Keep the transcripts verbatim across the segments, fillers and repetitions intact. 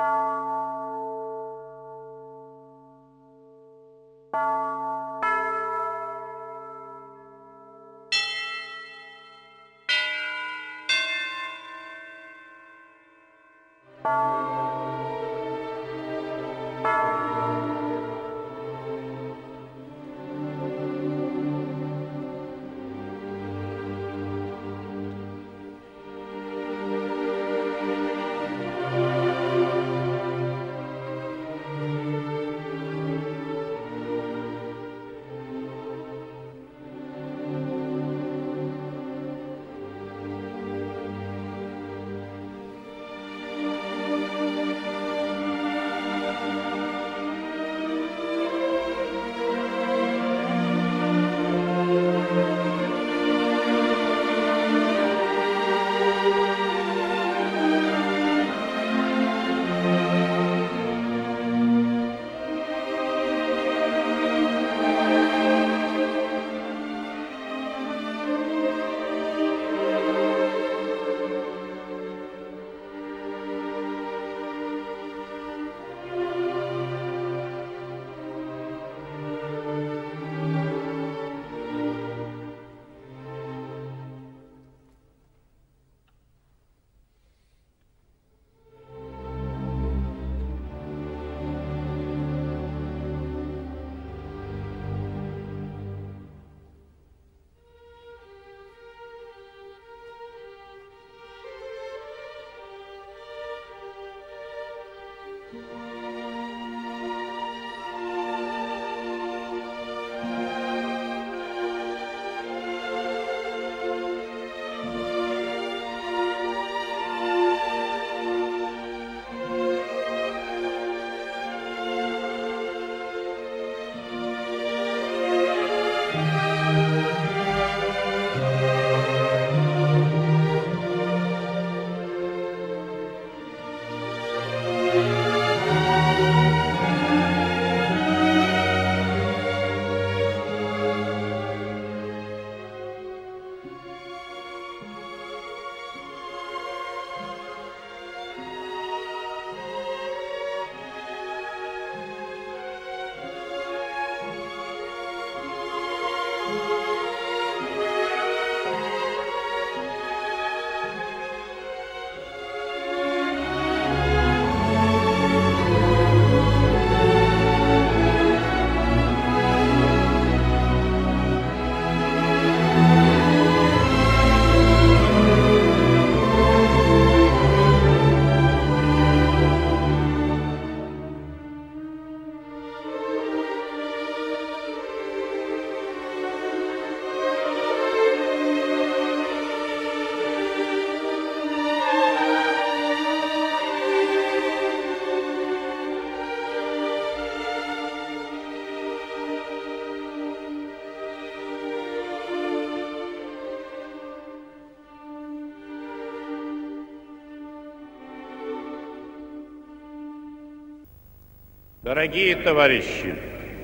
Дорогие товарищи,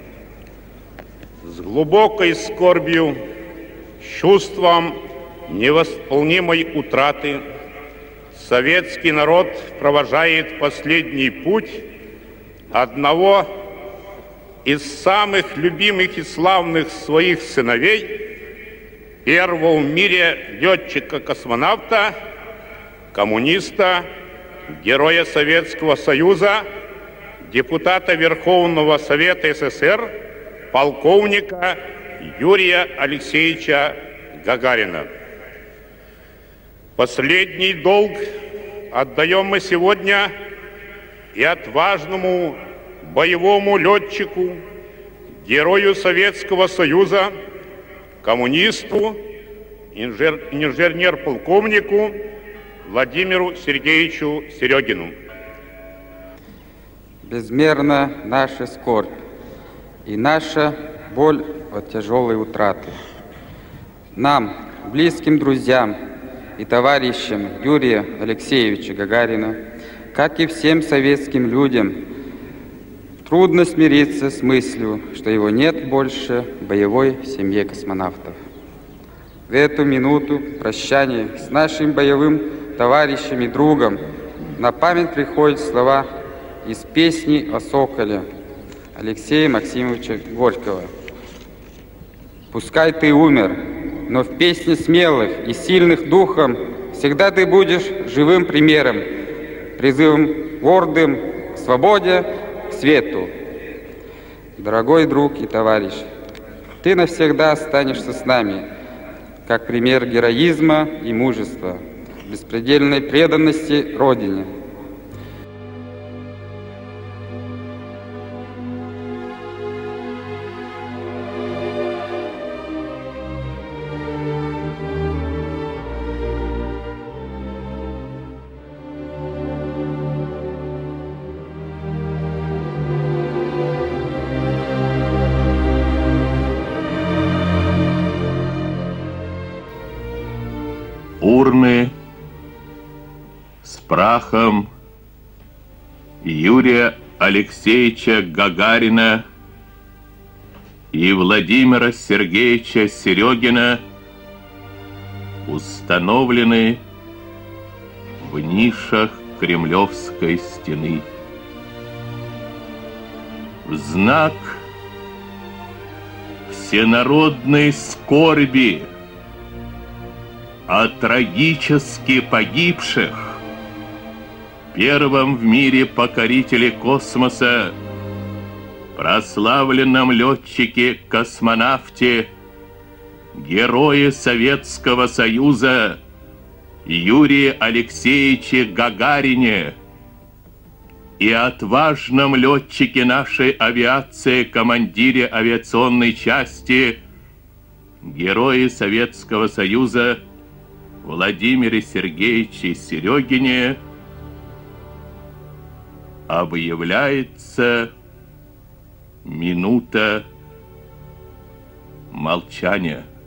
с глубокой скорбью, с чувством невосполнимой утраты советский народ провожает последний путь одного из самых любимых и славных своих сыновей, первого в мире летчика-космонавта, коммуниста, героя Советского Союза, депутата Верховного Совета СССР, полковника Юрия Алексеевича Гагарина. Последний долг отдаем мы сегодня и отважному боевому летчику, герою Советского Союза, коммунисту, инженер, инженер-полковнику Владимиру Сергеевичу Серегину. Безмерна наша скорбь и наша боль от тяжелой утраты. Нам, близким друзьям и товарищам Юрия Алексеевича Гагарина, как и всем советским людям, трудно смириться с мыслью, что его нет больше в боевой семье космонавтов. В эту минуту прощания с нашим боевым товарищем и другом на память приходят слова из песни о соколе Алексея Максимовича Горького. Пускай ты умер, но в песне смелых и сильных духом всегда ты будешь живым примером, призывом гордым к свободе, к свету. Дорогой друг и товарищ, ты навсегда останешься с нами, как пример героизма и мужества, беспредельной преданности Родине. Урны с прахом Юрия Алексеевича Гагарина и Владимира Сергеевича Серегина установлены в нишах Кремлевской стены. В знак всенародной скорби о трагически погибших, первом в мире покорителе космоса, прославленном летчике-космонавте, герое Советского Союза Юрии Алексеевиче Гагарине и отважном летчике нашей авиации, командире авиационной части, герое Советского Союза Владимире Сергеевиче Серегине объявляется минута молчания.